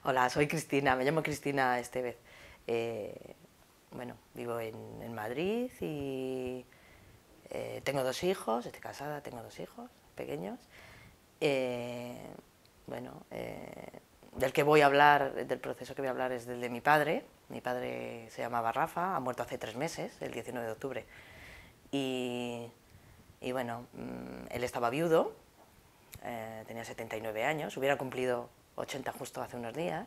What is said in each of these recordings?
Hola, soy Cristina, me llamo Cristina Estevez. Eh, bueno, vivo en Madrid y tengo dos hijos, estoy casada, tengo dos hijos pequeños. Eh, bueno, del que voy a hablar, del proceso que voy a hablar es del de mi padre. Mi padre se llamaba Rafa, ha muerto hace 3 meses, el 19 de octubre. Y, y bueno, él estaba viudo, tenía 79 años, hubiera cumplido 80 justo hace unos días,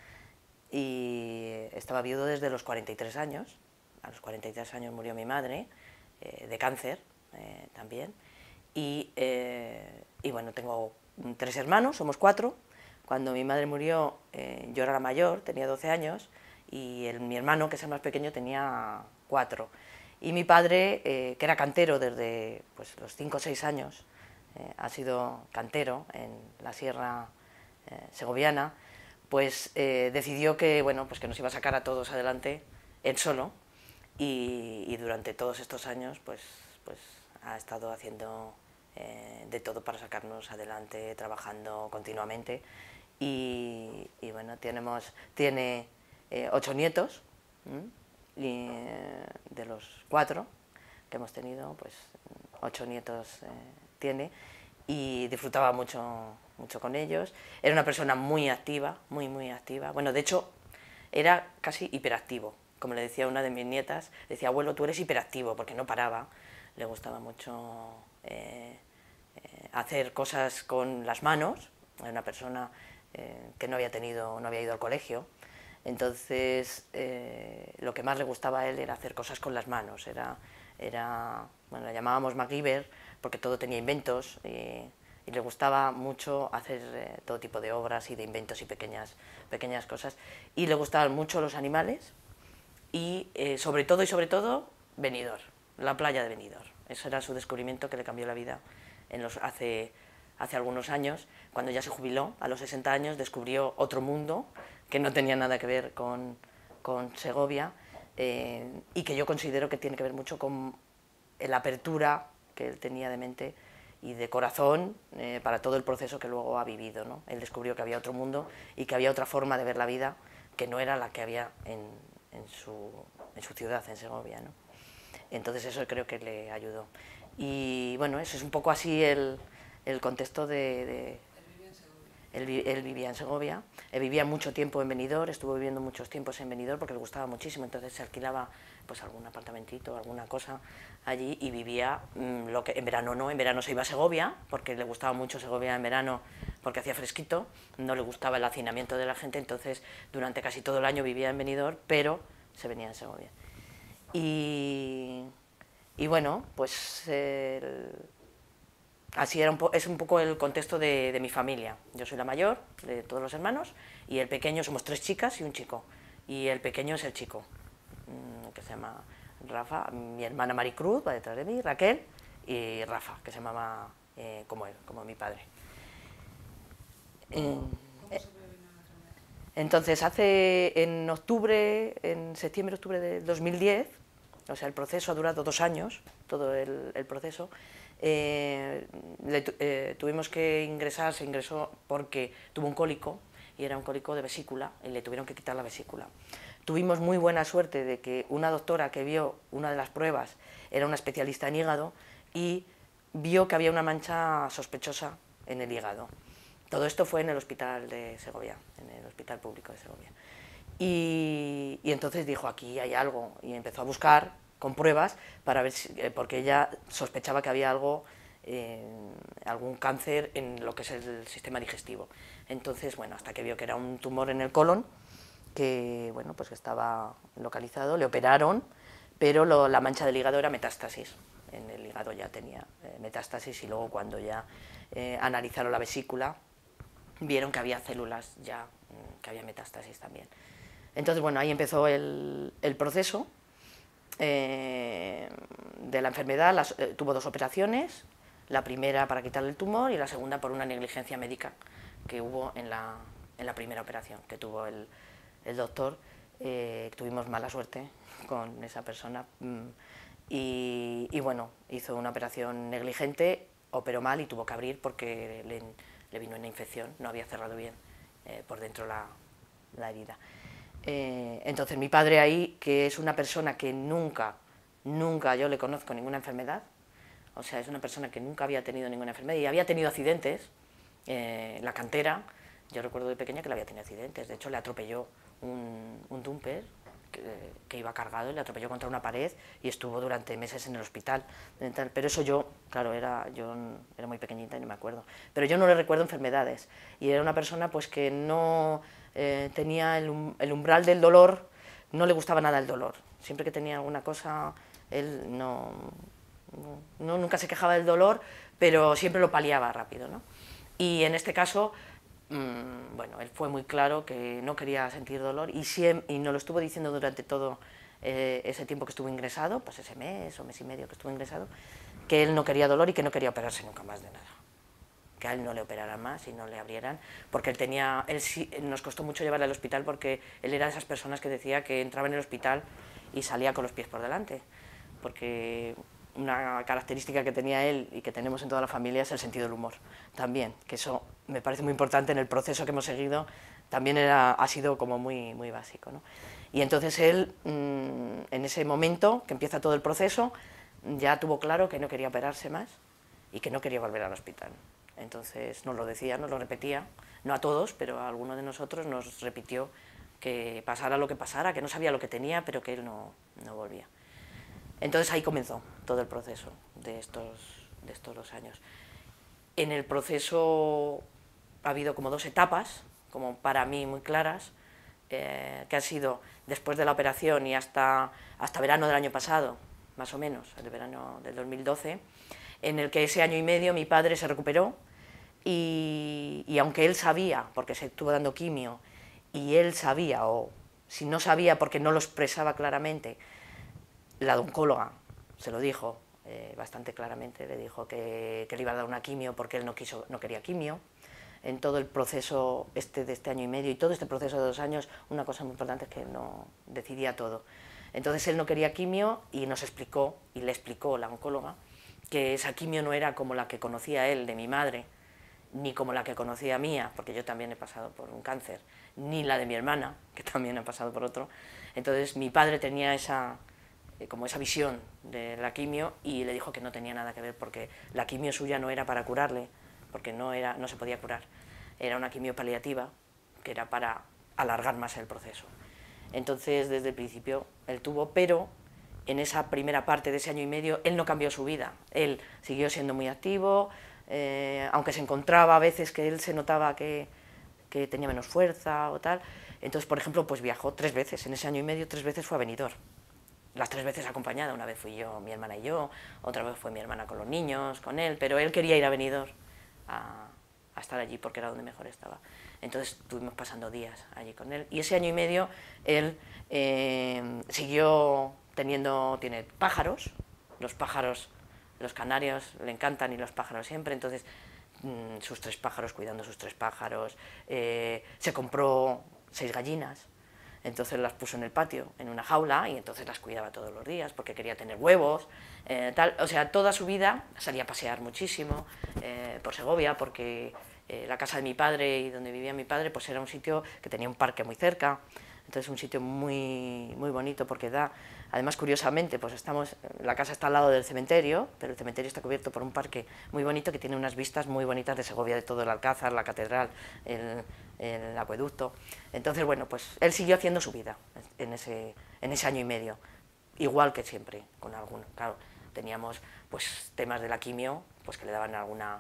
y estaba viudo desde los 43 años. A los 43 años murió mi madre, de cáncer también, y bueno, tengo 3 hermanos, somos 4. Cuando mi madre murió, yo era la mayor, tenía 12 años, y mi hermano, que es el más pequeño, tenía 4. Y mi padre, que era cantero desde pues, los 5 o 6 años, ha sido cantero en la sierra segoviana, pues decidió que, bueno, pues que nos iba a sacar a todos adelante él solo, y durante todos estos años pues ha estado haciendo de todo para sacarnos adelante, trabajando continuamente, y bueno, tiene 8 nietos, y de los 4 que hemos tenido, pues 8 nietos tiene, y disfrutaba mucho con ellos. Era una persona muy activa, muy activa. Bueno, de hecho, era casi hiperactivo. Como le decía una de mis nietas, decía, abuelo, tú eres hiperactivo, porque no paraba. Le gustaba mucho hacer cosas con las manos. Era una persona que no había ido al colegio. Entonces, lo que más le gustaba a él era hacer cosas con las manos. Bueno, la llamábamos MacGyver, porque todo tenía inventos, y le gustaba mucho hacer todo tipo de obras y de inventos y pequeñas cosas. Y le gustaban mucho los animales, y sobre todo, Benidorm, la playa de Benidorm. Ese era su descubrimiento que le cambió la vida hace algunos años. Cuando ya se jubiló, a los 60 años, descubrió otro mundo que no tenía nada que ver con Segovia, y que yo considero que tiene que ver mucho con la apertura que él tenía de mente y de corazón para todo el proceso que luego ha vivido, ¿no? Él descubrió que había otro mundo y que había otra forma de ver la vida que no era la que había en su ciudad, en Segovia, ¿no? Entonces eso creo que le ayudó. Y bueno, eso es un poco así el contexto de él vivía en Segovia, vivía mucho tiempo en Benidorm, estuvo viviendo muchos tiempos en Benidorm porque le gustaba muchísimo, entonces se alquilaba pues algún apartamentito, alguna cosa allí, y vivía lo que en verano no, en verano se iba a Segovia porque le gustaba mucho Segovia en verano porque hacía fresquito, no le gustaba el hacinamiento de la gente, entonces durante casi todo el año vivía en Benidorm, pero se venía en Segovia. Y bueno, pues así es un poco el contexto de mi familia. Yo soy la mayor de todos los hermanos, y el pequeño, somos 3 chicas y un chico, y el pequeño es el chico, que se llama Rafa. Mi hermana Maricruz va detrás de mí, Raquel, y Rafa, que se llamaba como él, como mi padre. Entonces, en septiembre-octubre de 2010, o sea, el proceso ha durado 2 años, todo el proceso, tuvimos que ingresar, se ingresó porque tuvo un cólico, y era un cólico de vesícula, y le tuvieron que quitar la vesícula. Tuvimos muy buena suerte de que una doctora que vio una de las pruebas era una especialista en hígado, y vio que había una mancha sospechosa en el hígado. Todo esto fue en el hospital de Segovia, en el hospital público de Segovia. Y entonces dijo, aquí hay algo, y empezó a buscar con pruebas para ver porque ella sospechaba que había algún cáncer en lo que es el sistema digestivo. Entonces, bueno, hasta que vio que era un tumor en el colon, que bueno, pues que estaba localizado, le operaron, pero la mancha del hígado era metástasis. En el hígado ya tenía metástasis, y luego cuando ya analizaron la vesícula, vieron que había células ya, que había metástasis también. Entonces, bueno, ahí empezó el proceso de la enfermedad. Tuvo 2 operaciones, la primera para quitarle el tumor y la segunda por una negligencia médica que hubo en la primera operación que tuvo el doctor. Tuvimos mala suerte con esa persona, y bueno, hizo una operación negligente, operó mal y tuvo que abrir porque le vino una infección, no había cerrado bien por dentro la herida. Entonces mi padre ahí, que es una persona que nunca yo le conozco ninguna enfermedad, o sea, es una persona que nunca había tenido ninguna enfermedad y había tenido accidentes, la cantera, yo recuerdo de pequeña que le había tenido accidentes, de hecho le atropelló un dumper que iba cargado y le atropelló contra una pared y estuvo durante meses en el hospital, pero eso yo, claro, yo era muy pequeñita y no me acuerdo, pero yo no le recuerdo enfermedades, y era una persona pues que no tenía el umbral del dolor, no le gustaba nada el dolor, siempre que tenía alguna cosa, él nunca se quejaba del dolor, pero siempre lo paliaba rápido, ¿no? Y en este caso, bueno, él fue muy claro que no quería sentir dolor y nos lo estuvo diciendo durante todo ese tiempo que estuvo ingresado, pues ese mes o mes y medio que estuvo ingresado, que él no quería dolor y que no quería operarse nunca más de nada, que a él no le operaran más y no le abrieran, porque nos costó mucho llevarle al hospital porque él era de esas personas que decía que entraba en el hospital y salía con los pies por delante, porque una característica que tenía él y que tenemos en toda la familia es el sentido del humor también, que eso me parece muy importante en el proceso que hemos seguido, también ha sido como muy básico, ¿no? Y entonces él, en ese momento que empieza todo el proceso, ya tuvo claro que no quería operarse más y que no quería volver al hospital. Entonces nos lo decía, nos lo repetía, no a todos, pero a alguno de nosotros nos repitió que pasara lo que pasara, que no sabía lo que tenía, pero que él no volvía. Entonces ahí comenzó todo el proceso de estos 2 años. En el proceso ha habido como 2 etapas, como para mí muy claras, que han sido después de la operación y hasta verano del año pasado, más o menos, el verano del 2012, en el que ese año y medio mi padre se recuperó y aunque él sabía, porque se estuvo dando quimio, y él sabía, o si no sabía porque no lo expresaba claramente, la oncóloga se lo dijo bastante claramente, le dijo que le iba a dar una quimio porque él no quería quimio. En todo el proceso de este año y medio y todo este proceso de 2 años, una cosa muy importante es que no decidía todo. Entonces él no quería quimio y nos explicó, y le explicó la oncóloga, que esa quimio no era como la que conocía él de mi madre, ni como la que conocía mía, porque yo también he pasado por un cáncer, ni la de mi hermana, que también ha pasado por otro. Entonces mi padre tenía como esa visión de la quimio y le dijo que no tenía nada que ver porque la quimio suya no era para curarle, porque no se podía curar, era una quimio paliativa que era para alargar más el proceso. Entonces desde el principio él tuvo, pero en esa primera parte de ese año y medio él no cambió su vida, él siguió siendo muy activo, aunque se encontraba a veces que él se notaba que tenía menos fuerza o tal. Entonces, por ejemplo, pues viajó 3 veces, en ese año y medio 3 veces fue a Benidorm, las 3 veces acompañada, una vez fui yo, mi hermana y yo, otra vez fue mi hermana con los niños, con él, pero él quería ir a Benidorm a estar allí porque era donde mejor estaba. Entonces estuvimos pasando días allí con él y ese año y medio él siguió tiene pájaros, los canarios le encantan y los pájaros siempre, entonces sus 3 pájaros, cuidando sus 3 pájaros, se compró 6 gallinas, entonces las puso en el patio, en una jaula, y entonces las cuidaba todos los días, porque quería tener huevos, o sea, toda su vida salía a pasear muchísimo por Segovia, porque la casa de mi padre y donde vivía mi padre, pues era un sitio que tenía un parque muy cerca, entonces un sitio muy bonito, porque además curiosamente, pues la casa está al lado del cementerio, pero el cementerio está cubierto por un parque muy bonito que tiene unas vistas muy bonitas de Segovia, de todo el Alcázar, la catedral, el acueducto. Entonces, bueno, pues él siguió haciendo su vida en ese año y medio, igual que siempre, claro, teníamos pues temas de la quimio, pues que le daban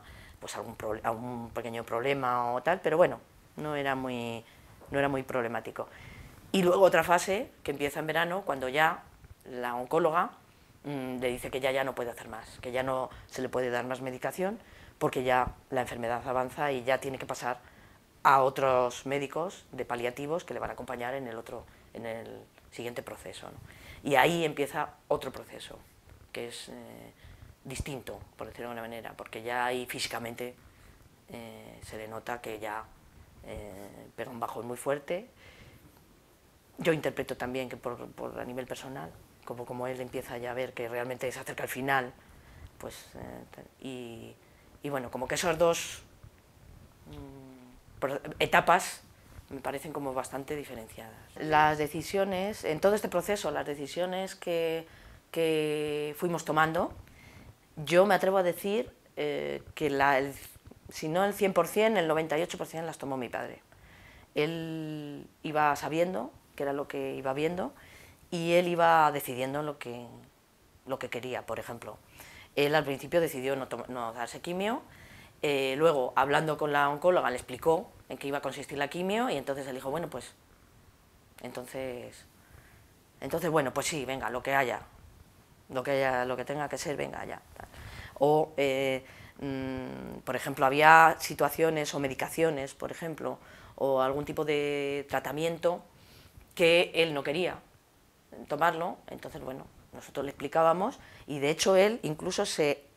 algún pequeño problema o tal, pero bueno, no era muy problemático. Y luego otra fase que empieza en verano, cuando ya la oncóloga le dice que ya no puede hacer más, que ya no se le puede dar más medicación, porque ya la enfermedad avanza y ya tiene que pasar a otros médicos de paliativos que le van a acompañar en el siguiente proceso, ¿no? Y ahí empieza otro proceso, que es distinto, por decirlo de alguna manera, porque ya ahí físicamente se le nota que ya pega un bajón muy fuerte. Yo interpreto también que a nivel personal, como él empieza ya a ver que realmente se acerca al final, pues, y bueno, como que esas 2 etapas me parecen como bastante diferenciadas. Las decisiones, en todo este proceso, las decisiones que fuimos tomando, yo me atrevo a decir que si no el 100%, el 98% las tomó mi padre. Él iba sabiendo qué era lo que iba viendo y él iba decidiendo lo que quería, por ejemplo. Él al principio decidió no darse quimio, luego hablando con la oncóloga le explicó en qué iba a consistir la quimio y entonces él dijo, bueno, pues, entonces bueno, pues sí, venga, lo que haya, lo que tenga que ser, venga, ya. O, por ejemplo, había situaciones o medicaciones, por ejemplo, o algún tipo de tratamiento que él no quería tomarlo, entonces, bueno, nosotros le explicábamos y de hecho él incluso se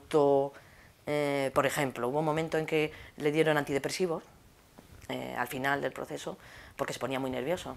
por ejemplo, hubo un momento en que le dieron antidepresivos al final del proceso porque se ponía muy nervioso.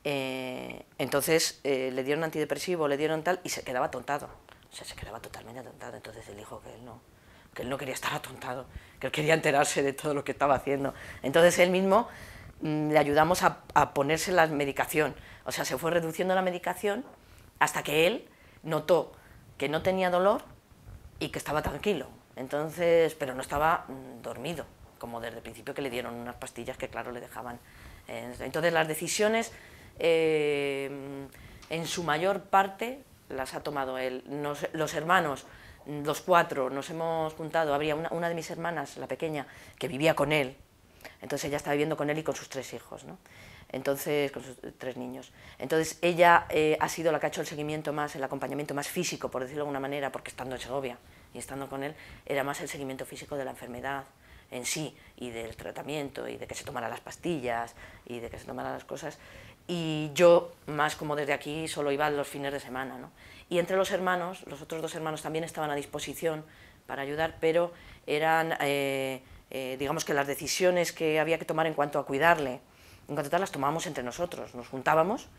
Entonces le dieron antidepresivo, le dieron tal y se quedaba atontado, o sea, se quedaba totalmente atontado. Entonces él dijo que él no quería estar atontado, que él quería enterarse de todo lo que estaba haciendo. Entonces él mismo le ayudamos a ponerse la medicación, o sea, se fue reduciendo la medicación hasta que él notó que no tenía dolor y que estaba tranquilo. Entonces, pero no estaba dormido, como desde el principio que le dieron unas pastillas que claro le dejaban. Entonces las decisiones en su mayor parte las ha tomado él. Los hermanos, los cuatro, nos hemos juntado, habría una de mis hermanas, la pequeña, que vivía con él, entonces ella está viviendo con él y con sus 3 hijos, ¿no? Entonces, con sus 3 niños. Entonces ella ha sido la que ha hecho el seguimiento más, el acompañamiento más físico, por decirlo de alguna manera, porque estando en Segovia y estando con él, era más el seguimiento físico de la enfermedad en sí, y del tratamiento, y de que se tomara las pastillas, y de que se tomara las cosas, y yo, más como desde aquí, solo iba los fines de semana, ¿no? Y entre los hermanos, los otros 2 hermanos también estaban a disposición para ayudar, pero eran, digamos que las decisiones que había que tomar en cuanto a cuidarle, en cuanto a tal, las tomábamos entre nosotros, nos juntábamos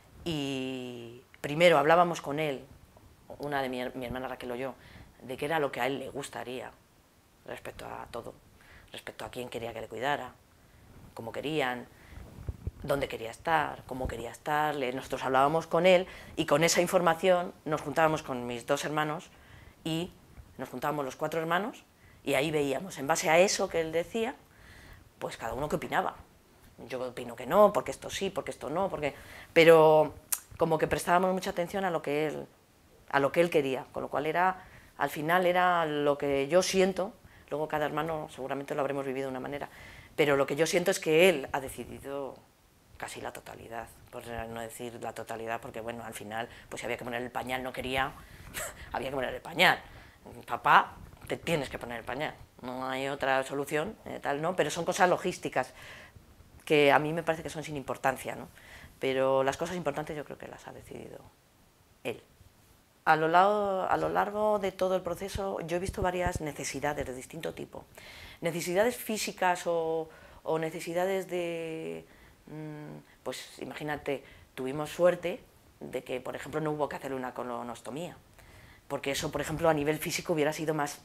y primero hablábamos con él, una de mi hermana Raquel o yo, de qué era lo que a él le gustaría respecto a todo, respecto a quién quería que le cuidara, cómo querían, dónde quería estar, cómo quería estar. Nosotros hablábamos con él y con esa información nos juntábamos con mis 2 hermanos y nos juntábamos los 4 hermanos y ahí veíamos, en base a eso que él decía, pues cada uno qué opinaba. Yo opino que no, porque esto sí, porque esto no, pero como que prestábamos mucha atención a lo que él quería, con lo cual al final era lo que yo siento, luego cada hermano seguramente lo habremos vivido de una manera, pero lo que yo siento es que él ha decidido casi la totalidad, por no decir la totalidad, porque bueno, al final, pues si había que poner el pañal, no quería, había que poner el pañal. Papá, te tienes que poner el pañal, no hay otra solución, tal, ¿no? Pero son cosas logísticas que a mí me parece que son sin importancia, ¿no? Pero las cosas importantes yo creo que las ha decidido él. A lo largo de todo el proceso yo he visto varias necesidades de distinto tipo. Necesidades físicas o necesidades de... Pues imagínate, tuvimos suerte de que, por ejemplo, no hubo que hacerle una colonostomía, porque eso, por ejemplo, a nivel físico hubiera sido más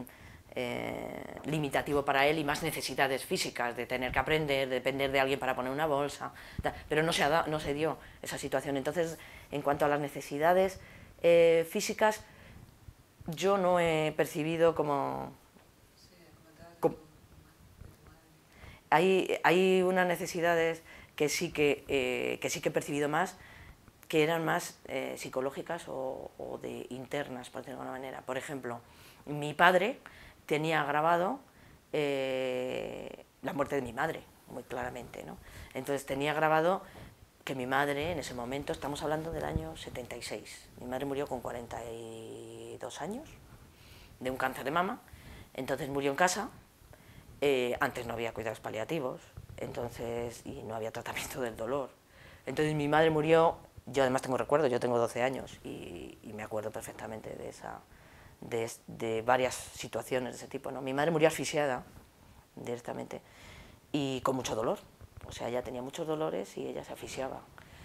limitativo para él y más necesidades físicas, de tener que aprender, de depender de alguien para poner una bolsa, pero no se dio esa situación. Entonces, en cuanto a las necesidades físicas, yo no he percibido como... Hay unas necesidades que sí que he percibido más, que eran más psicológicas o de internas, por decirlo de alguna manera. Por ejemplo, mi padre tenía grabado la muerte de mi madre, muy claramente, ¿no? Entonces tenía grabado que mi madre, en ese momento, estamos hablando del año 76, mi madre murió con 42 años, de un cáncer de mama, entonces murió en casa, antes no había cuidados paliativos, entonces, y no había tratamiento del dolor, entonces mi madre murió, yo además tengo recuerdos, yo tengo 12 años y me acuerdo perfectamente de varias situaciones de ese tipo, ¿no? Mi madre murió asfixiada directamente y con mucho dolor, o sea, ella tenía muchos dolores y ella se asfixiaba.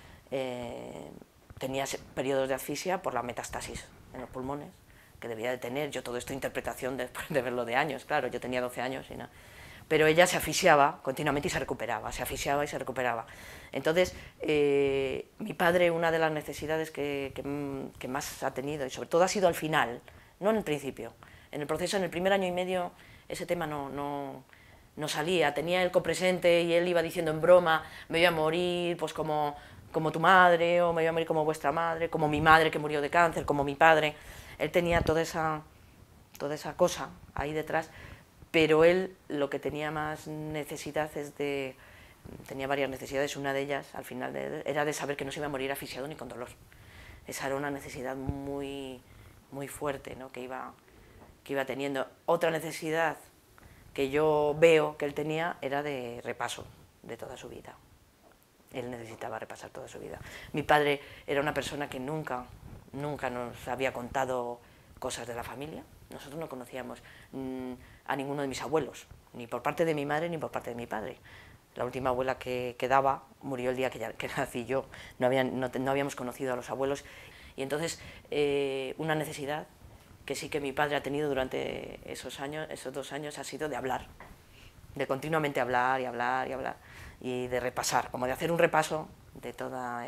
Tenía periodos de asfixia por la metastasis en los pulmones, que debía de tener, yo todo esto interpretación después de verlo de años, claro, yo tenía 12 años y nada. pero ella se asfixiaba continuamente y se recuperaba, se asfixiaba y se recuperaba. Entonces, mi padre, una de las necesidades que más ha tenido, y sobre todo ha sido al final, no en el principio, en el proceso, en el primer año y medio, ese tema no salía, tenía el copresente y él iba diciendo en broma, me voy a morir pues como tu madre, o me voy a morir como vuestra madre, como mi madre que murió de cáncer, como mi padre. Él tenía toda esa cosa ahí detrás, pero él lo que tenía más necesidad tenía varias necesidades, una de ellas al final era de saber que no se iba a morir asfixiado ni con dolor. Esa era una necesidad muy fuerte, ¿no?, que iba teniendo. Otra necesidad que yo veo que él tenía era de repaso de toda su vida. Él necesitaba repasar toda su vida. Mi padre era una persona que nunca nos había contado cosas de la familia. Nosotros no conocíamos a ninguno de mis abuelos, ni por parte de mi madre ni por parte de mi padre. La última abuela que quedaba murió el día que nací yo. No habíamos conocido a los abuelos. Y entonces, una necesidad que sí que mi padre ha tenido durante esos 2 años, ha sido de hablar, de continuamente hablar y hablar y hablar, y de repasar, como de hacer un repaso de toda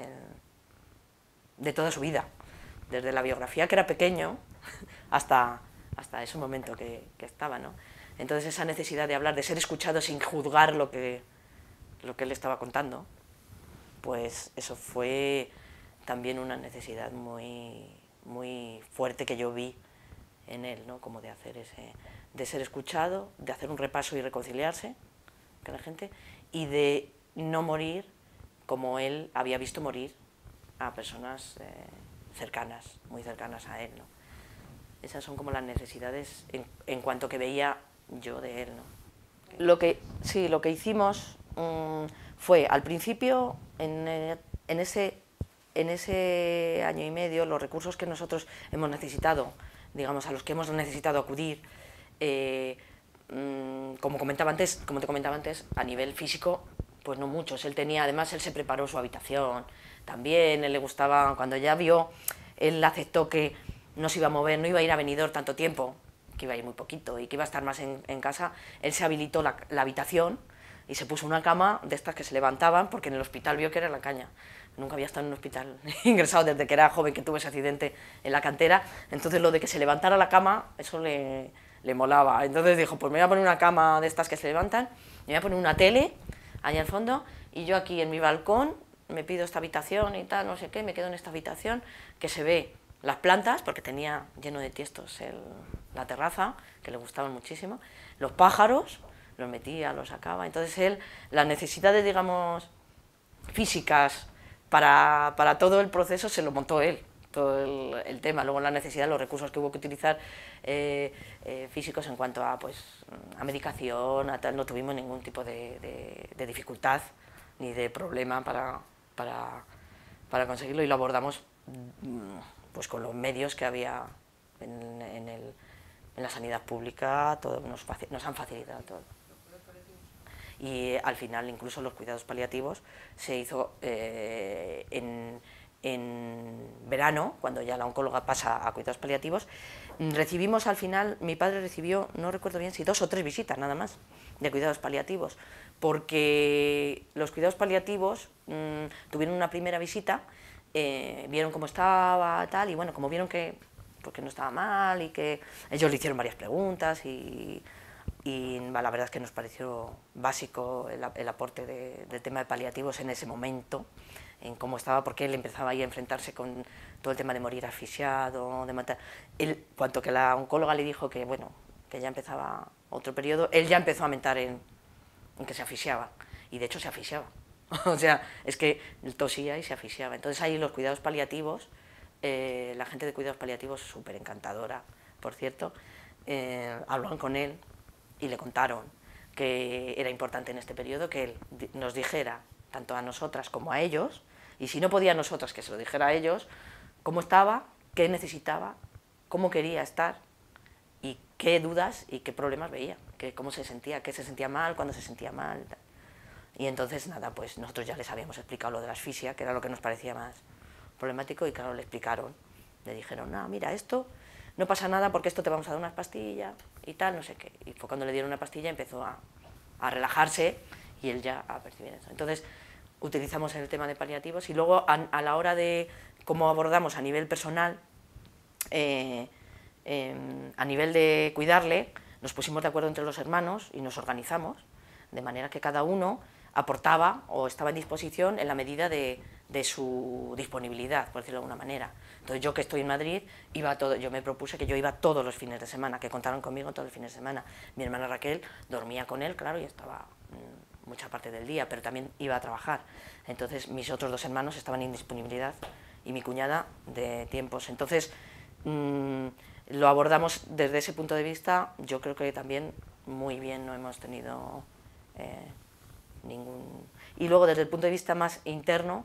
su vida, desde la biografía que era pequeño hasta ese momento que estaba, ¿no? Entonces esa necesidad de hablar, de ser escuchado sin juzgar lo que él estaba contando, pues eso fue también una necesidad muy fuerte que yo vi en él, ¿no?, como de ser escuchado, de hacer un repaso y reconciliarse con la gente, y de no morir como él había visto morir a personas cercanas, muy cercanas a él, ¿no? Esas son como las necesidades en cuanto que veía yo de él, ¿no? Lo que hicimos fue, al principio, en ese año y medio, los recursos que nosotros hemos necesitado, digamos, a los que hemos necesitado acudir, como te comentaba antes, a nivel físico, pues no muchos. Además él se preparó su habitación también, él le gustaba, cuando ya vio, él aceptó que no se iba a mover, no iba a ir a Benidorm tanto tiempo, que iba a ir muy poquito y que iba a estar más en casa. Él se habilitó la habitación y se puso una cama de estas que se levantaban, porque en el hospital vio que era la caña. Nunca había estado en un hospital ingresado desde que era joven, que tuve ese accidente en la cantera. Entonces lo de que se levantara la cama, eso le molaba. Entonces dijo, pues me voy a poner una cama de estas que se levantan, me voy a poner una tele allá al fondo, y yo aquí en mi balcón me pido esta habitación y tal, no sé qué, me quedo en esta habitación que se ve las plantas, porque tenía lleno de tiestos la terraza, que le gustaban muchísimo, los pájaros, los metía, los sacaba. Entonces él, las necesidades, digamos, físicas para todo el proceso se lo montó él, todo el tema. Luego la necesidad, los recursos que hubo que utilizar físicos en cuanto a, pues, a medicación, a tal, no tuvimos ningún tipo de dificultad ni de problema para conseguirlo, y lo abordamos pues con los medios que había en la sanidad pública. Todo nos han facilitado todo. Y al final incluso los cuidados paliativos se hizo en verano, cuando ya la oncóloga pasa a cuidados paliativos. Recibimos al final, mi padre recibió, no recuerdo bien si 2 o 3 visitas nada más de cuidados paliativos, porque los cuidados paliativos tuvieron una primera visita, vieron cómo estaba, tal, y bueno, como vieron que no estaba mal, y que ellos le hicieron varias preguntas, y la verdad es que nos pareció básico el aporte del tema de paliativos en ese momento, en cómo estaba, porque él empezaba ahí a enfrentarse con todo el tema de morir asfixiado, de matar. Cuanto que la oncóloga le dijo que, bueno, que ya empezaba otro periodo, él ya empezó a mentar en que se asfixiaba, y de hecho se asfixiaba. O sea, es que tosía y se asfixiaba. Entonces ahí los cuidados paliativos, la gente de cuidados paliativos, súper encantadora, por cierto, hablaron con él y le contaron que era importante en este periodo que él nos dijera, tanto a nosotras como a ellos, y si no podía a nosotras, que se lo dijera a ellos, cómo estaba, qué necesitaba, cómo quería estar, y qué dudas y qué problemas veía, cómo se sentía, qué se sentía mal, cuándo se sentía mal. Y entonces, nada, pues nosotros ya les habíamos explicado lo de la asfixia, que era lo que nos parecía más problemático, y claro, le explicaron, le dijeron, no, mira, esto no pasa nada porque esto te vamos a dar unas pastillas y tal, no sé qué. Y fue cuando le dieron una pastilla, empezó a a relajarse y él ya a percibir eso. Entonces, utilizamos el tema de paliativos y luego a la hora de cómo abordamos a nivel personal, a nivel de cuidarle, nos pusimos de acuerdo entre los hermanos y nos organizamos, de manera que cada uno aportaba o estaba en disposición en la medida de su disponibilidad, por decirlo de alguna manera. Entonces yo, que estoy en Madrid, yo me propuse que yo iba todos los fines de semana, que contaron conmigo todos los fines de semana. Mi hermana Raquel dormía con él, claro, y estaba mucha parte del día, pero también iba a trabajar. Entonces mis otros dos hermanos estaban en disponibilidad y mi cuñada de tiempos. Entonces lo abordamos desde ese punto de vista. Yo creo que también muy bien, no hemos tenido ningún... Y luego desde el punto de vista más interno,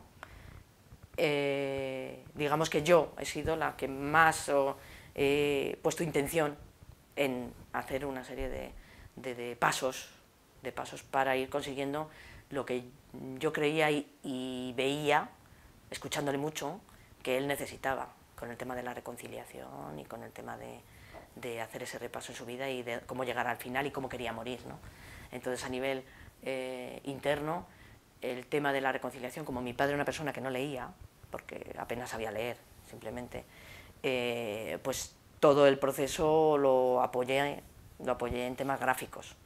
digamos que yo he sido la que más he puesto intención en hacer una serie de pasos para ir consiguiendo lo que yo creía y veía, escuchándole mucho, que él necesitaba, con el tema de la reconciliación y con el tema de hacer ese repaso en su vida y de cómo llegar al final y cómo quería morir, ¿no? Entonces, a nivel interno, el tema de la reconciliación, como mi padre era una persona que no leía, porque apenas sabía leer, simplemente, pues todo el proceso lo apoyé en temas gráficos,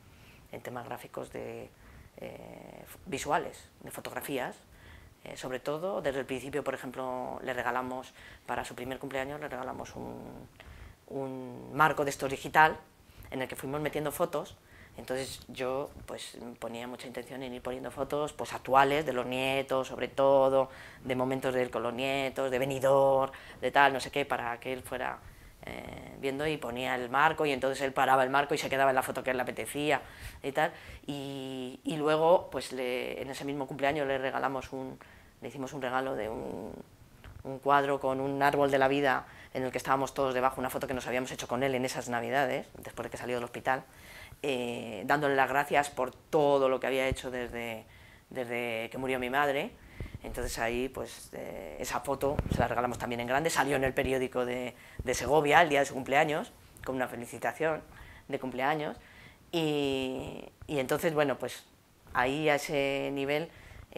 visuales, de fotografías, sobre todo. Desde el principio, por ejemplo, le regalamos, para su primer cumpleaños, le regalamos un marco de estos digital, en el que fuimos metiendo fotos. Entonces yo pues ponía mucha intención en ir poniendo fotos pues actuales, de los nietos, sobre todo, de momentos de él con los nietos, de Benidorm, de tal, no sé qué, para que él fuera viendo, y ponía el marco, y entonces él paraba el marco y se quedaba en la foto que él le apetecía y tal. Y luego, pues en ese mismo cumpleaños le hicimos un regalo de un cuadro con un árbol de la vida en el que estábamos todos debajo, una foto que nos habíamos hecho con él en esas navidades, después de que salió del hospital, dándole las gracias por todo lo que había hecho desde que murió mi madre. Entonces ahí, pues, esa foto se la regalamos también en grande, salió en el periódico de Segovia el día de su cumpleaños, con una felicitación de cumpleaños, y entonces, bueno, pues ahí a ese nivel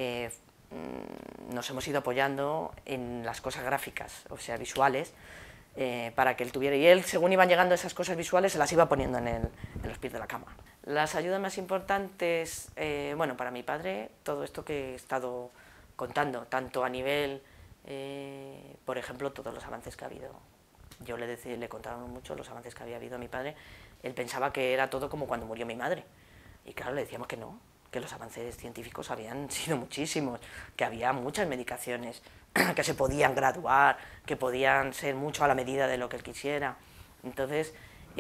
nos hemos ido apoyando en las cosas gráficas, o sea, visuales, para que él tuviera, y él, según iban llegando esas cosas visuales, se las iba poniendo en los pies de la cama. Las ayudas más importantes, bueno, para mi padre, todo esto que he estado contando, tanto a nivel, por ejemplo, todos los avances que ha habido. Yo le contaba mucho los avances que había habido a mi padre. Él pensaba que era todo como cuando murió mi madre, y claro, le decíamos que no, que los avances científicos habían sido muchísimos, que había muchas medicaciones, que se podían graduar, que podían ser mucho a la medida de lo que él quisiera. Entonces,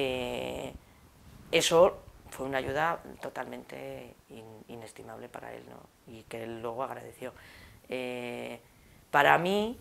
eso fue una ayuda totalmente inestimable para él, ¿no? Y que él luego agradeció. Para mí,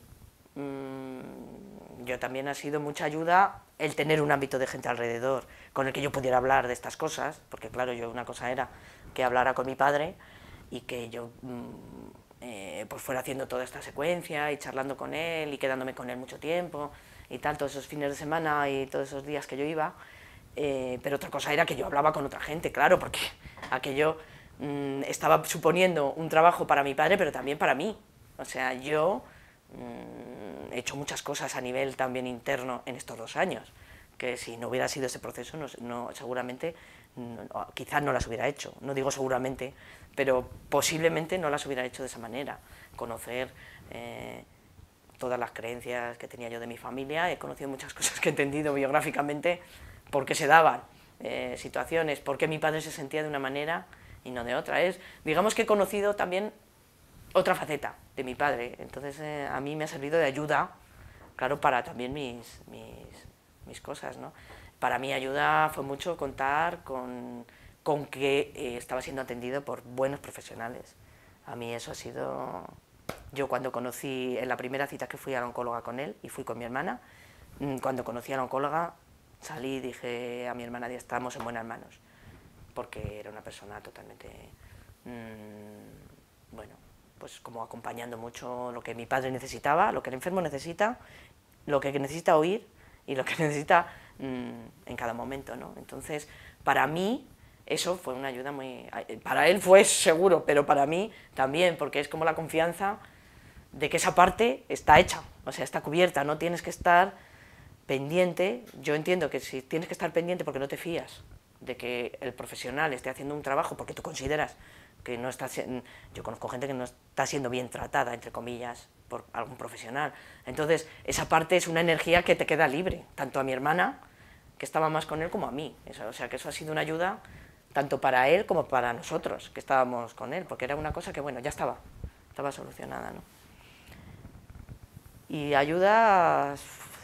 yo también ha sido mucha ayuda el tener un ámbito de gente alrededor con el que yo pudiera hablar de estas cosas, porque claro, yo una cosa era que hablara con mi padre y que yo pues fuera haciendo toda esta secuencia y charlando con él y quedándome con él mucho tiempo y tal, todos esos fines de semana y todos esos días que yo iba, pero otra cosa era que yo hablaba con otra gente, claro, porque aquello estaba suponiendo un trabajo para mi padre, pero también para mí. O sea, yo he hecho muchas cosas a nivel también interno en estos 2 años, que si no hubiera sido ese proceso, seguramente, quizás no las hubiera hecho. No digo seguramente, pero posiblemente no las hubiera hecho de esa manera. Conocer todas las creencias que tenía yo de mi familia, he conocido muchas cosas que he entendido biográficamente, por qué se daban situaciones, por qué mi padre se sentía de una manera y no de otra. Digamos que he conocido también otra faceta de mi padre, entonces a mí me ha servido de ayuda, claro, para también mis cosas, ¿no? Para mí ayuda fue mucho contar con que estaba siendo atendido por buenos profesionales. A mí eso ha sido... Yo cuando conocí, en la primera cita que fui a la oncóloga con él, y fui con mi hermana, cuando conocí a la oncóloga, salí y dije a mi hermana, ya estamos en buenas manos, porque era una persona totalmente, bueno, pues como acompañando mucho lo que mi padre necesitaba, lo que el enfermo necesita, lo que necesita oír y lo que necesita en cada momento, ¿no? Entonces, para mí, eso fue una ayuda muy... Para él fue seguro, pero para mí también, porque es como la confianza de que esa parte está hecha, o sea, está cubierta, no tienes que estar pendiente. Yo entiendo que si tienes que estar pendiente porque no te fías de que el profesional esté haciendo un trabajo porque tú consideras que no está... Yo conozco gente que no está siendo bien tratada, entre comillas, por algún profesional. Entonces, esa parte es una energía que te queda libre, tanto a mi hermana, que estaba más con él, como a mí. O sea, que eso ha sido una ayuda tanto para él como para nosotros, que estábamos con él, porque era una cosa que, bueno, ya estaba solucionada, ¿no? Y ayudas,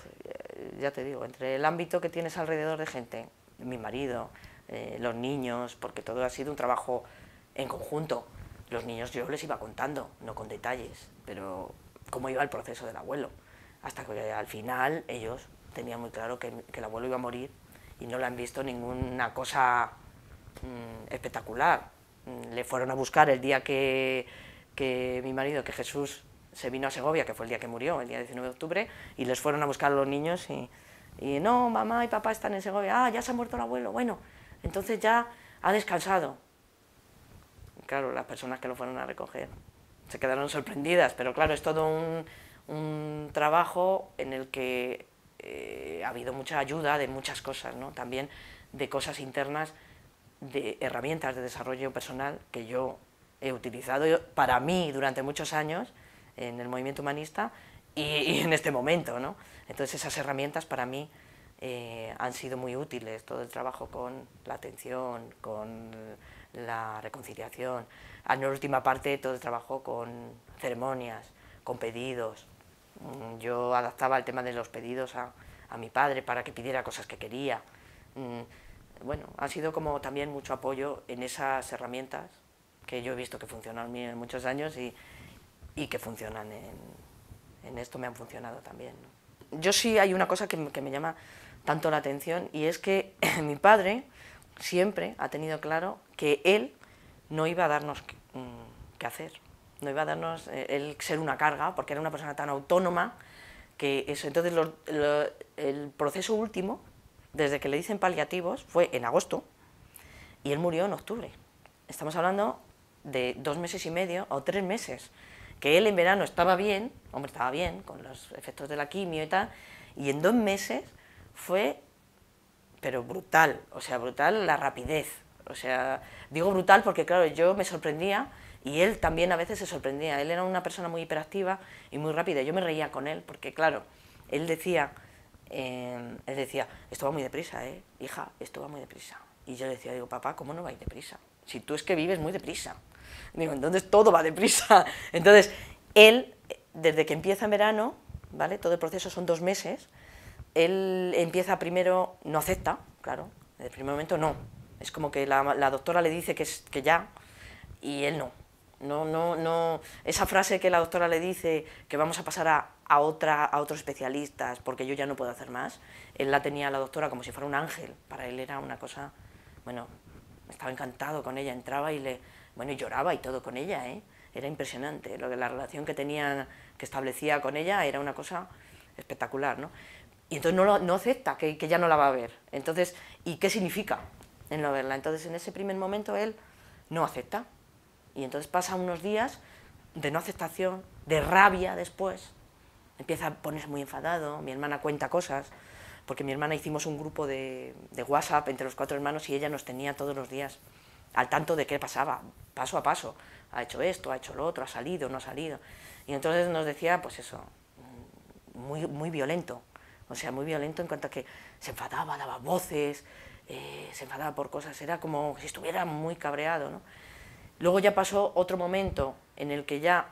ya te digo, entre el ámbito que tienes alrededor de gente, mi marido, los niños, porque todo ha sido un trabajo en conjunto. Los niños yo les iba contando, no con detalles, pero cómo iba el proceso del abuelo, hasta que al final ellos tenían muy claro que el abuelo iba a morir y no le han visto ninguna cosa espectacular. Le fueron a buscar el día que mi marido, que Jesús, se vino a Segovia, que fue el día que murió, el día 19 de octubre, y les fueron a buscar a los niños y no, mamá y papá están en Segovia, ya se ha muerto el abuelo, bueno, entonces ya ha descansado. Claro, las personas que lo fueron a recoger se quedaron sorprendidas, pero claro, es todo un trabajo en el que ha habido mucha ayuda de muchas cosas, ¿no? También de cosas internas, de herramientas de desarrollo personal que yo he utilizado para mí durante muchos años en el movimiento humanista y en este momento, ¿no? Entonces esas herramientas para mí han sido muy útiles, todo el trabajo con la atención, con la reconciliación, en la última parte todo el trabajo con ceremonias, con pedidos. Yo adaptaba el tema de los pedidos a mi padre para que pidiera cosas que quería. Bueno, ha sido como también mucho apoyo en esas herramientas que yo he visto que funcionan en muchos años y que funcionan en esto, me han funcionado también, ¿no? Yo sí hay una cosa que me llama tanto la atención, y es que mi padre siempre ha tenido claro que él no iba a darnos qué hacer, no iba a darnos el ser una carga, porque era una persona tan autónoma que eso. Entonces el proceso último, desde que le dicen paliativos, fue en agosto y él murió en octubre. Estamos hablando de 2 meses y medio o 3 meses, que él en verano estaba bien, hombre, estaba bien, con los efectos de la quimio y tal, y en 2 meses fue, pero brutal, o sea, brutal la rapidez. O sea, digo brutal porque, claro, yo me sorprendía y él también a veces se sorprendía. Él era una persona muy hiperactiva y muy rápida. Yo me reía con él porque, claro, él decía, esto va muy deprisa, hija, esto va muy deprisa. Y yo le decía, digo, papá, ¿cómo no va a ir deprisa? Si tú es que vives muy deprisa. Digo, entonces todo va deprisa. Entonces, él, desde que empieza en verano, ¿vale? Todo el proceso son 2 meses, él empieza primero, no acepta, claro, en el primer momento no. Es como que la doctora le dice que ya, y él no. No, esa frase que la doctora le dice que vamos a pasar a otros especialistas porque yo ya no puedo hacer más, él la tenía la doctora como si fuera un ángel. Para él era una cosa, bueno, estaba encantado con ella, entraba y y lloraba y todo con ella, era impresionante. La relación que establecía con ella era una cosa espectacular, ¿no? Y entonces no acepta que ya no la va a ver. Entonces, ¿y qué significa el no verla? Entonces, en ese primer momento él no acepta. Y entonces pasa unos días de no aceptación, de rabia después. Empieza a ponerse muy enfadado, mi hermana cuenta cosas, porque mi hermana hicimos un grupo de WhatsApp entre los 4 hermanos y ella nos tenía todos los días al tanto de qué pasaba, paso a paso. Ha hecho esto, ha hecho lo otro, ha salido, no ha salido. Y entonces nos decía, pues eso, muy violento. O sea, muy violento en cuanto a que se enfadaba, daba voces, se enfadaba por cosas, era como si estuviera muy cabreado, ¿no? Luego ya pasó otro momento en el que ya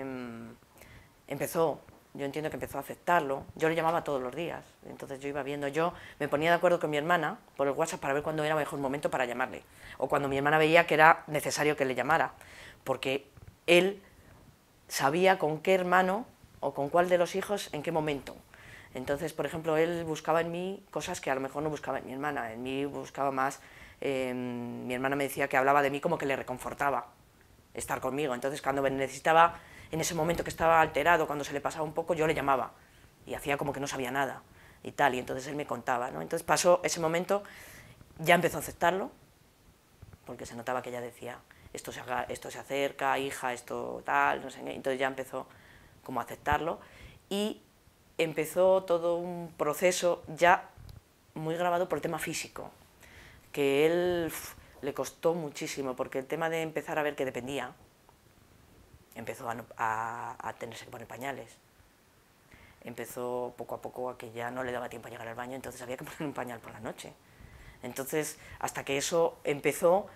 empezó, yo entiendo que empezó a aceptarlo. Yo le llamaba todos los días, entonces yo iba viendo, yo me ponía de acuerdo con mi hermana por el WhatsApp para ver cuándo era el mejor momento para llamarle, o cuando mi hermana veía que era necesario que le llamara, porque él sabía con qué hermano o con cuál de los hijos en qué momento. Entonces, por ejemplo, él buscaba en mí cosas que a lo mejor no buscaba en mi hermana. En mí buscaba más, mi hermana me decía que hablaba de mí como que le reconfortaba estar conmigo. Entonces, cuando me necesitaba, en ese momento que estaba alterado, cuando se le pasaba un poco, yo le llamaba y hacía como que no sabía nada y tal, y entonces él me contaba, ¿no? Entonces pasó ese momento, ya empezó a aceptarlo, porque se notaba que ella decía, esto se acerca, hija, esto tal, no sé qué. Entonces ya empezó como a aceptarlo y empezó todo un proceso ya muy grabado por el tema físico, que él le costó muchísimo, porque el tema de empezar a ver que dependía, empezó a tenerse que poner pañales, empezó poco a poco a que ya no le daba tiempo a llegar al baño, entonces había que poner un pañal por la noche. Entonces, hasta que eso empezó,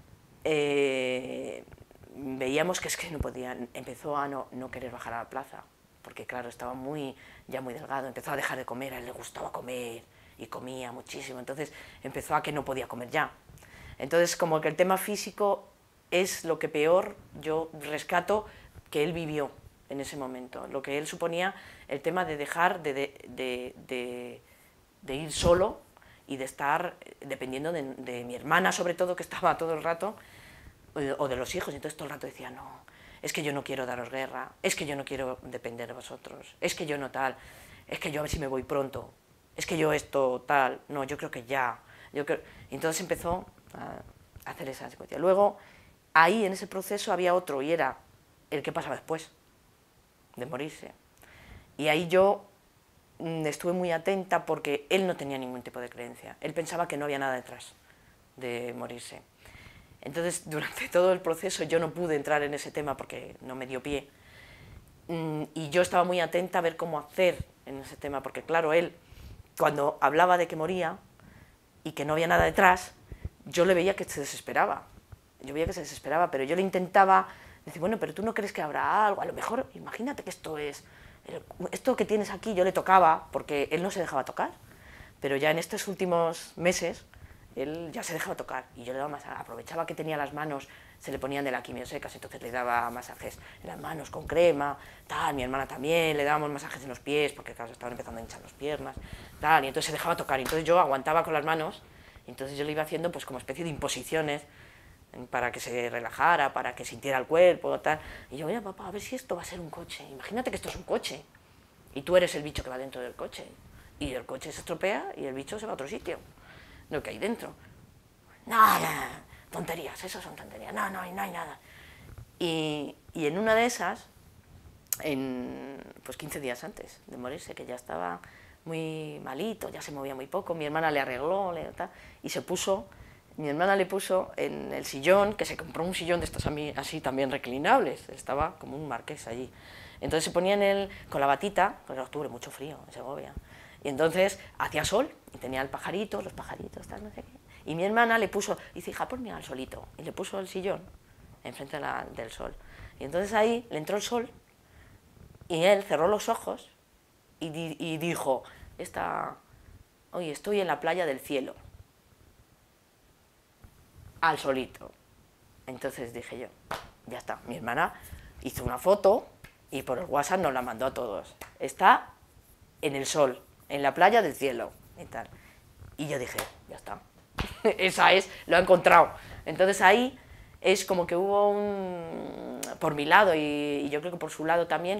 veíamos que es que no podían, empezó a no querer bajar a la plaza, porque claro, estaba ya muy delgado, empezó a dejar de comer, a él le gustaba comer y comía muchísimo, entonces empezó a que no podía comer ya. Entonces, como que el tema físico es lo que peor yo rescato que él vivió en ese momento, lo que él suponía el tema de dejar de ir solo y de estar dependiendo de mi hermana, sobre todo, que estaba todo el rato, o de los hijos, y entonces todo el rato decía, no, es que yo no quiero daros guerra, es que yo no quiero depender de vosotros, es que yo no tal, es que yo a ver si me voy pronto, es que yo esto tal, no, yo creo que ya, y entonces empezó a hacer esa secuencia. Luego, ahí en ese proceso había otro, y era el que pasaba después de morirse. Y ahí yo estuve muy atenta porque él no tenía ningún tipo de creencia, él pensaba que no había nada detrás de morirse. Entonces, durante todo el proceso yo no pude entrar en ese tema porque no me dio pie, y yo estaba muy atenta a ver cómo hacer en ese tema, porque claro, él, cuando hablaba de que moría y que no había nada detrás, yo le veía que se desesperaba, pero yo le intentaba decir, bueno, pero tú no crees que habrá algo, a lo mejor, imagínate que esto que tienes aquí, yo le tocaba, porque él no se dejaba tocar, pero ya en estos últimos meses, él ya se dejaba tocar, y yo le daba masajes, aprovechaba que tenía las manos, se le ponían de la quimio secas, entonces le daba masajes en las manos con crema, tal, mi hermana también, le dábamos masajes en los pies, porque claro, estaban empezando a hinchar las piernas, tal, y entonces se dejaba tocar, y entonces yo aguantaba con las manos, y entonces yo le iba haciendo pues como especie de imposiciones, para que se relajara, para que sintiera el cuerpo, tal, y yo, mira papá, a ver si esto va a ser un coche, imagínate que esto es un coche, y tú eres el bicho que va dentro del coche, y el coche se estropea y el bicho se va a otro sitio, lo que hay dentro. No, tonterías, eso son tonterías, no hay nada. Y en una de esas, pues 15 días antes de morirse, que ya estaba muy malito, ya se movía muy poco, mi hermana le arregló, y mi hermana le puso en el sillón, que se compró un sillón de estos así también reclinables, estaba como un marqués allí. Entonces se ponía con la batita, pues en octubre, mucho frío en Segovia, y entonces hacía sol, y tenía los pajaritos, tal, no sé qué. Y mi hermana le puso, dice, hija, ponme al solito, y le puso el sillón enfrente del sol. Y entonces ahí le entró el sol, y él cerró los ojos, y dijo, hoy estoy en la playa del cielo, al solito. Entonces dije yo, ya está, mi hermana hizo una foto, y por el WhatsApp nos la mandó a todos. Está en el sol, en la playa del cielo, y tal. Y yo dije, ya está, esa es, lo ha encontrado. Entonces ahí es como que hubo por mi lado, y yo creo que por su lado también,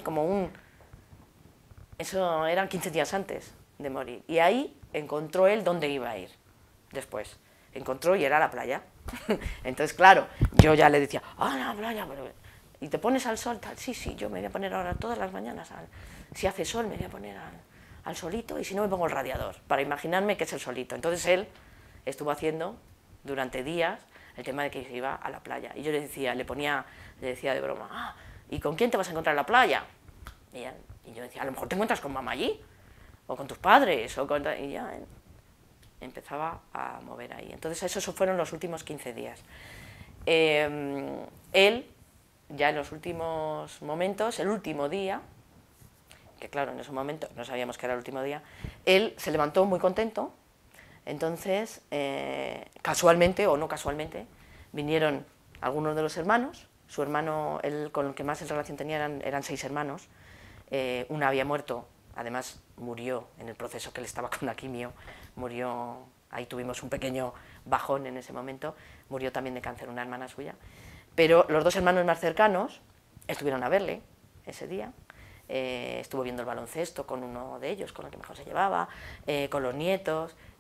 eso eran 15 días antes de morir. Y ahí encontró él dónde iba a ir después. Encontró y era la playa. Entonces, claro, yo ya le decía, la playa, ¿y te pones al sol? Tal, sí, yo me voy a poner ahora todas las mañanas, si hace sol me voy a poner al solito, y si no me pongo el radiador, para imaginarme que es el solito. Entonces él estuvo haciendo durante días el tema de que se iba a la playa, y yo le decía de broma, ¿y con quién te vas a encontrar en la playa? Y yo decía, a lo mejor te encuentras con mamá allí, o con tus padres, y ya empezaba a mover ahí. Entonces esos fueron los últimos 15 días. Él, ya en los últimos momentos, el último día, que claro, en ese momento no sabíamos que era el último día, él se levantó muy contento. Entonces, casualmente o no casualmente, vinieron algunos de los hermanos. Su hermano, con el que más relación tenía, eran 6 hermanos. Uno había muerto, además murió en el proceso que él estaba con la quimio, murió, ahí tuvimos un pequeño bajón en ese momento, murió también de cáncer una hermana suya. Pero los 2 hermanos más cercanos estuvieron a verle ese día. Estuvo viendo el baloncesto con uno de ellos, con el que mejor se llevaba, con los nietos,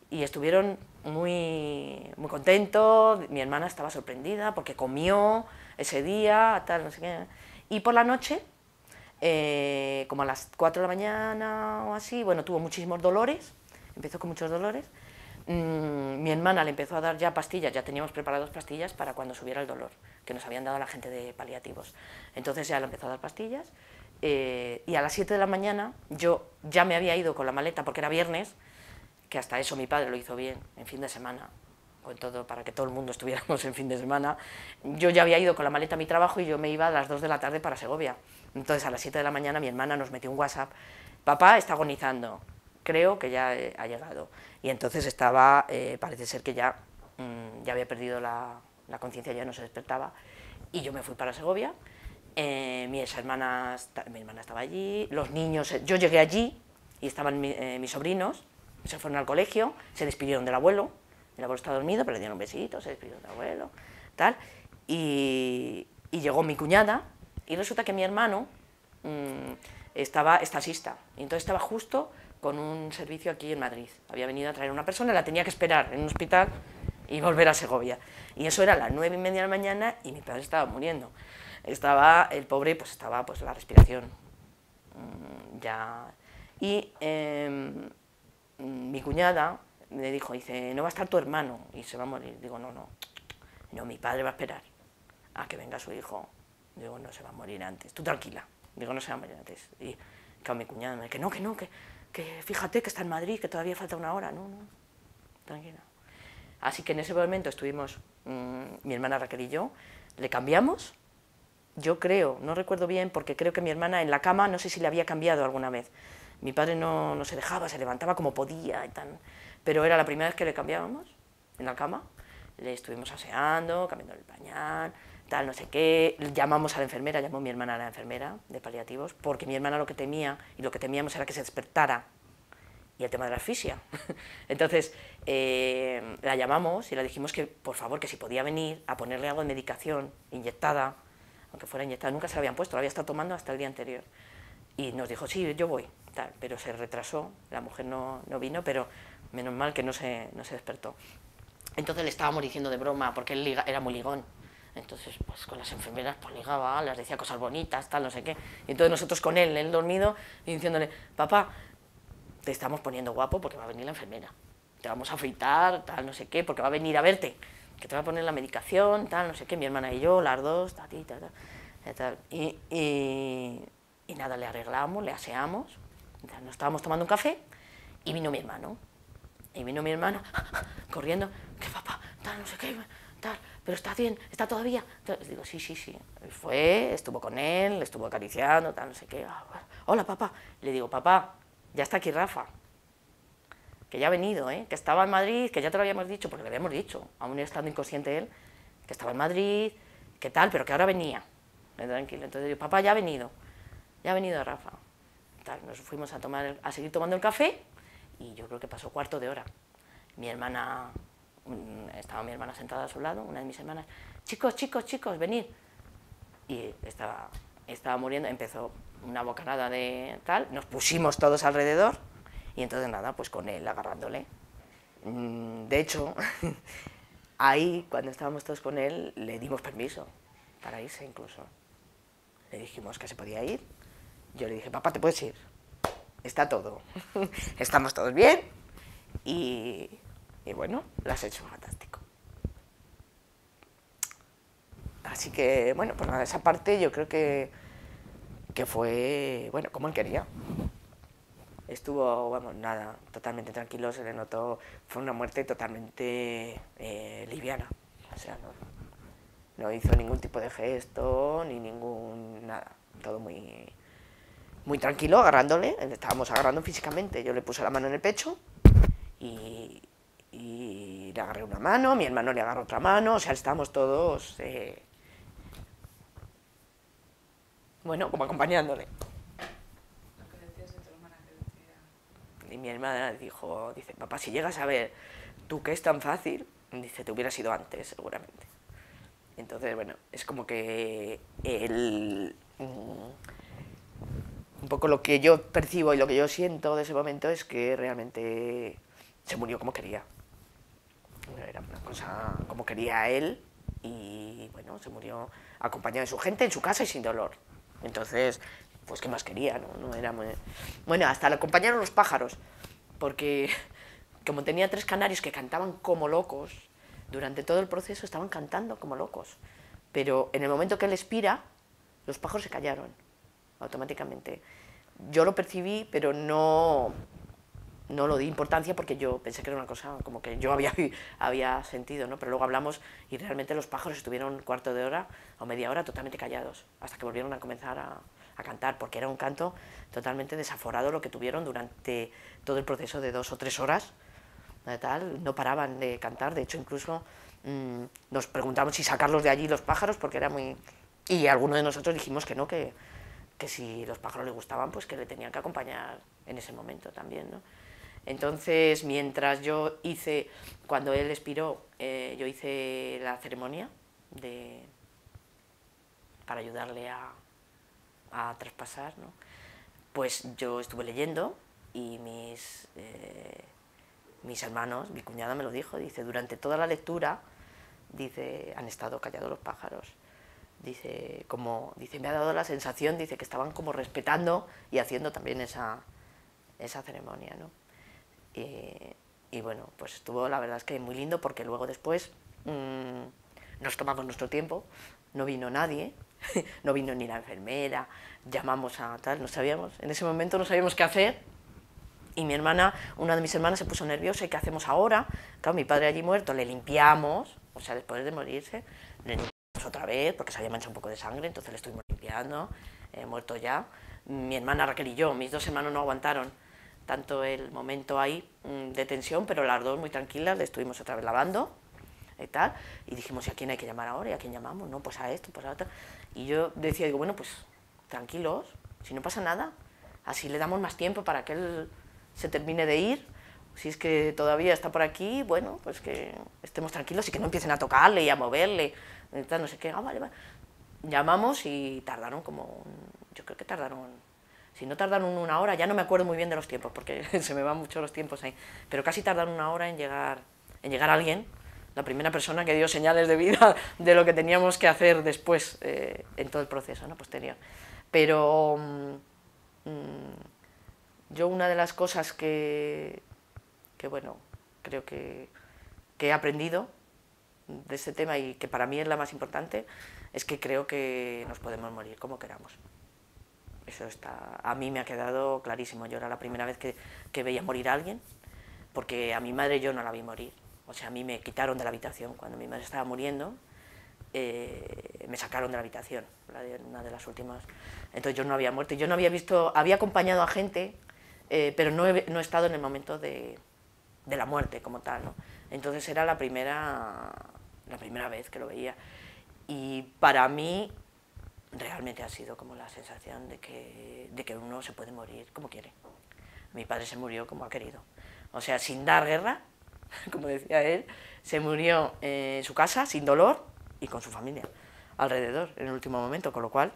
y estuvieron muy contentos, mi hermana estaba sorprendida porque comió ese día, tal, no sé qué, y por la noche, como a las 4 de la mañana o así, bueno, tuvo muchísimos dolores, empezó con muchos dolores, mi hermana le empezó a dar ya pastillas, ya teníamos preparadas pastillas para cuando subiera el dolor, que nos habían dado la gente de paliativos, entonces ya le empezó a dar pastillas, y a las 7 de la mañana yo ya me había ido con la maleta porque era viernes, que hasta eso mi padre lo hizo bien, en fin de semana, con todo, para que todo el mundo estuviéramos en fin de semana. Yo ya había ido con la maleta a mi trabajo y yo me iba a las 2 de la tarde para Segovia. Entonces a las 7 de la mañana mi hermana nos metió un WhatsApp, papá está agonizando, creo que ya ha llegado. Y entonces estaba, parece ser que ya había perdido la conciencia, ya no se despertaba, y yo me fui para Segovia. Mi hermana estaba allí, los niños, yo llegué allí y estaban mis sobrinos, se fueron al colegio, se despidieron del abuelo, el abuelo estaba dormido, pero le dieron un besito, se despidieron del abuelo, tal, y llegó mi cuñada, y resulta que mi hermano es taxista, y entonces estaba justo con un servicio aquí en Madrid, había venido a traer a una persona, la tenía que esperar en un hospital y volver a Segovia, y eso era a las 9:30 de la mañana y mi padre estaba muriendo, estaba, el pobre, pues estaba pues la respiración, ya, y mi cuñada me dijo, dice, no va a estar tu hermano y se va a morir. Digo, no, mi padre va a esperar a que venga su hijo. Digo, no se va a morir antes, tú tranquila. Digo, no se va a morir antes. Y claro, mi cuñada me dice, que fíjate que está en Madrid, que todavía falta una hora. No, tranquila. Así que en ese momento estuvimos, mi hermana Raquel y yo, le cambiamos. Yo creo, no recuerdo bien, porque creo que mi hermana en la cama, no sé si le había cambiado alguna vez. Mi padre no se dejaba, se levantaba como podía y tal, pero era la primera vez que le cambiábamos en la cama, le estuvimos aseando, cambiando el pañal, tal, no sé qué, llamamos a la enfermera, llamó mi hermana a la enfermera de paliativos, porque mi hermana lo que temía, y lo que temíamos era que se despertara, y el tema de la asfixia. Entonces, la llamamos y le dijimos que, por favor, que si podía venir a ponerle algo de medicación inyectada, aunque fuera inyectada, nunca se la habían puesto, la había estado tomando hasta el día anterior. Y nos dijo, sí, yo voy, tal, pero se retrasó, la mujer no vino, pero menos mal que no se despertó. Entonces le estábamos diciendo de broma, porque él era muy ligón, entonces pues con las enfermeras pues ligaba, les decía cosas bonitas, tal, no sé qué, y entonces nosotros con él dormido, y diciéndole, papá, te estamos poniendo guapo porque va a venir la enfermera, te vamos a afeitar, tal, no sé qué, porque va a venir a verte, que te va a poner la medicación, tal, no sé qué, mi hermana y yo, las dos, tal, y nada, le arreglamos, le aseamos, nos estábamos tomando un café y vino mi hermano. Y vino mi hermano corriendo, que papá, tal, no sé qué, tal, pero está bien, está todavía. Entonces, digo, sí. Y fue, estuvo con él, le estuvo acariciando, tal, no sé qué. Hola, papá. Le digo, papá, ya está aquí Rafa, que ya ha venido, que estaba en Madrid, que ya te lo habíamos dicho, porque le habíamos dicho, aún estando inconsciente él, que estaba en Madrid, que tal, pero que ahora venía. Tranquilo. Entonces digo, papá, ya ha venido Rafa. Tal, nos fuimos a seguir tomando el café. Y yo creo que pasó cuarto de hora. Estaba mi hermana sentada a su lado, una de mis hermanas, chicos, venid. Y estaba muriendo, empezó una bocanada de tal, nos pusimos todos alrededor, y entonces nada, pues con él agarrándole. De hecho, ahí, cuando estábamos todos con él, le dimos permiso para irse incluso. Le dijimos que se podía ir. Yo le dije, papá, te puedes ir. Está todo, estamos todos bien y bueno, lo has hecho fantástico. Así que, bueno, pues nada, esa parte yo creo que fue, bueno, como él quería. Estuvo, vamos, nada, totalmente tranquilo, se le notó, fue una muerte totalmente liviana, o sea, no hizo ningún tipo de gesto, ni nada, todo muy tranquilo, agarrándole, estábamos agarrando físicamente, yo le puse la mano en el pecho y le agarré una mano, mi hermano le agarró otra mano, o sea, estábamos todos, bueno, como acompañándole. ¿Qué decías de tu hermana que decía? Y mi hermana dice, papá, si llegas a ver tú que es tan fácil, dice, te hubieras ido antes, seguramente. Entonces, bueno, es como que un poco lo que yo percibo y lo que yo siento de ese momento es que realmente se murió como quería. Era una cosa como quería él y bueno, se murió acompañado de su gente en su casa y sin dolor. Entonces, pues qué más quería, ¿no? No era muy... Bueno, hasta le acompañaron los pájaros, porque como tenía 3 canarios que cantaban como locos, durante todo el proceso estaban cantando como locos, pero en el momento que él expira, los pájaros se callaron automáticamente. Yo lo percibí, pero no lo di importancia porque yo pensé que era una cosa como que yo había sentido, ¿no? Pero luego hablamos y realmente los pájaros estuvieron un cuarto de hora o media hora totalmente callados, hasta que volvieron a comenzar a cantar, porque era un canto totalmente desaforado lo que tuvieron durante todo el proceso de 2 o 3 horas, tal, no paraban de cantar, de hecho incluso nos preguntamos si sacarlos de allí los pájaros, porque era muy... Y algunos de nosotros dijimos que no, que si los pájaros le gustaban, pues que le tenían que acompañar en ese momento también, ¿no? Entonces, mientras yo hice, cuando él expiró, yo hice la ceremonia para ayudarle a traspasar, ¿no? Pues yo estuve leyendo y mis hermanos, mi cuñada me lo dijo, dice, durante toda la lectura, dice, han estado callados los pájaros. Dice, me ha dado la sensación, dice, que estaban como respetando y haciendo también esa ceremonia, ¿no? Y bueno, pues estuvo, la verdad es que muy lindo, porque luego después nos tomamos nuestro tiempo, no vino nadie, no vino ni la enfermera, llamamos a tal, no sabíamos, en ese momento no sabíamos qué hacer, y mi hermana, una de mis hermanas se puso nerviosa, ¿y qué hacemos ahora? Claro, mi padre allí muerto, le limpiamos, o sea, después de morirse, le limpiamos otra vez, porque se había manchado un poco de sangre, entonces le estuvimos limpiando, muerto ya. Mi hermana Raquel y yo, mis 2 hermanos no aguantaron tanto el momento ahí de tensión, pero las 2 muy tranquilas, le estuvimos otra vez lavando y tal, y dijimos, ¿y a quién hay que llamar ahora? ¿Y a quién llamamos? No, pues a esto, pues a otro. Y yo decía, digo, bueno, pues tranquilos, si no pasa nada, así le damos más tiempo para que él se termine de ir, si es que todavía está por aquí, bueno, pues que estemos tranquilos y que no empiecen a tocarle y a moverle, tal, no sé qué, vale, vale. Llamamos y tardaron yo creo que tardaron... Si no tardaron 1 hora, ya no me acuerdo muy bien de los tiempos, porque se me van mucho los tiempos ahí, pero casi tardaron 1 hora en llegar alguien, la primera persona que dio señales de vida de lo que teníamos que hacer después en todo el proceso, ¿no? Posterior. Pero yo una de las cosas que bueno, creo que he aprendido de este tema y que para mí es la más importante, es que creo que nos podemos morir como queramos. Eso a mí me ha quedado clarísimo. Yo era la primera vez que veía morir a alguien, porque a mi madre yo no la vi morir. O sea, a mí me quitaron de la habitación. Cuando mi madre estaba muriendo, me sacaron de la habitación, una de las últimas. Entonces yo no había muerto. Yo no había visto, había acompañado a gente, pero no he estado en el momento de la muerte como tal, ¿no? Entonces era la primera vez que lo veía. Y para mí realmente ha sido como la sensación de que uno se puede morir como quiere. Mi padre se murió como ha querido. O sea, sin dar guerra, como decía él, se murió en su casa, sin dolor, y con su familia alrededor, en el último momento, con lo cual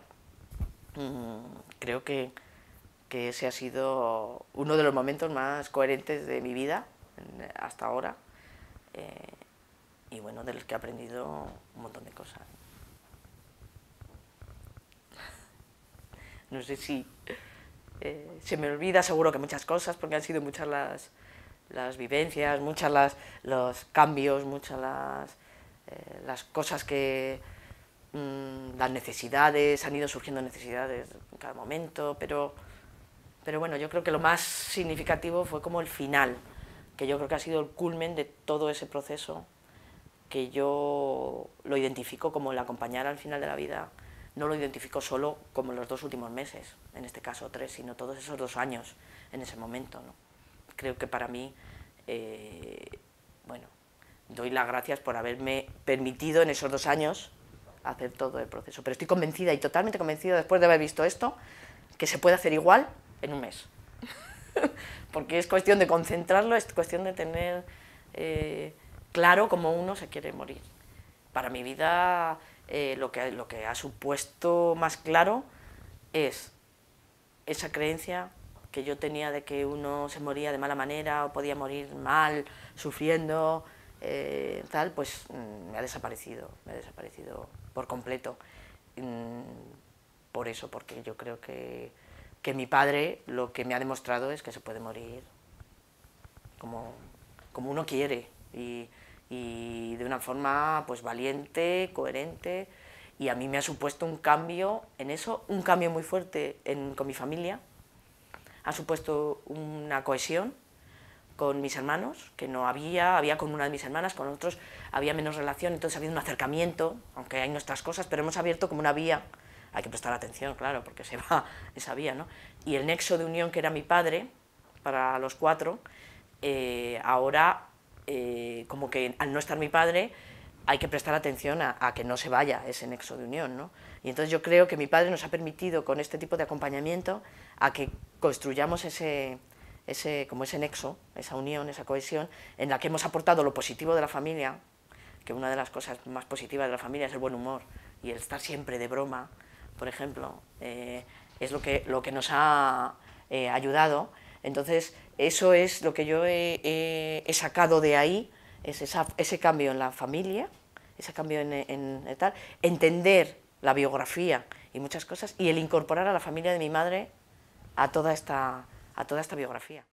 creo que ese ha sido uno de los momentos más coherentes de mi vida hasta ahora, y bueno, de los que he aprendido un montón de cosas. No sé si se me olvida, seguro que muchas cosas, porque han sido muchas las vivencias, muchas los cambios, muchas las cosas que... las necesidades, han ido surgiendo necesidades en cada momento, pero bueno, yo creo que lo más significativo fue como el final, que yo creo que ha sido el culmen de todo ese proceso, que yo lo identifico como el acompañar al final de la vida. No lo identifico solo como los 2 últimos meses, en este caso 3, sino todos esos 2 años en ese momento, ¿no? Creo que para mí, bueno, doy las gracias por haberme permitido en esos 2 años hacer todo el proceso. Pero estoy convencida y totalmente convencida, después de haber visto esto, que se puede hacer igual en 1 mes. Porque es cuestión de concentrarlo, es cuestión de tener claro cómo uno se quiere morir. Para mi vida... lo que ha supuesto más claro es esa creencia que yo tenía de que uno se moría de mala manera o podía morir mal, sufriendo, tal, pues me ha desaparecido por completo. Por eso, porque yo creo que mi padre lo que me ha demostrado es que se puede morir como uno quiere y de una forma pues valiente, coherente, y a mí me ha supuesto un cambio en eso, un cambio muy fuerte con mi familia, ha supuesto una cohesión con mis hermanos, que no había con una de mis hermanas, con otros había menos relación, entonces ha habido un acercamiento, aunque hay nuestras cosas, pero hemos abierto como una vía, hay que prestar atención, claro, porque se va esa vía, ¿no? Y el nexo de unión que era mi padre, para los 4, ahora, como que al no estar mi padre, hay que prestar atención a que no se vaya ese nexo de unión, ¿no? Y entonces yo creo que mi padre nos ha permitido, con este tipo de acompañamiento, a que construyamos ese nexo, esa unión, esa cohesión, en la que hemos aportado lo positivo de la familia, que una de las cosas más positivas de la familia es el buen humor, y el estar siempre de broma, por ejemplo, es lo que nos ha ayudado. Entonces, eso es lo que yo he sacado de ahí, es ese cambio en la familia, ese cambio en tal, entender la biografía y muchas cosas, y el incorporar a la familia de mi madre a toda esta biografía.